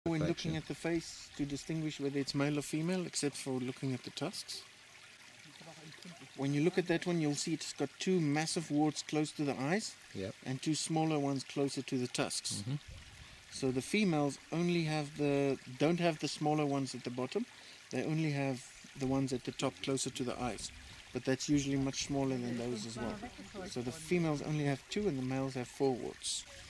When looking at the face to distinguish whether it's male or female, except for looking at the tusks. When you look at that one, you'll see it's got two massive warts close to the eyes, and two smaller ones closer to the tusks. So the females don't have the smaller ones at the bottom. They only have the ones at the top closer to the eyes. But that's usually much smaller than those as well. So the females only have two and the males have 4 warts.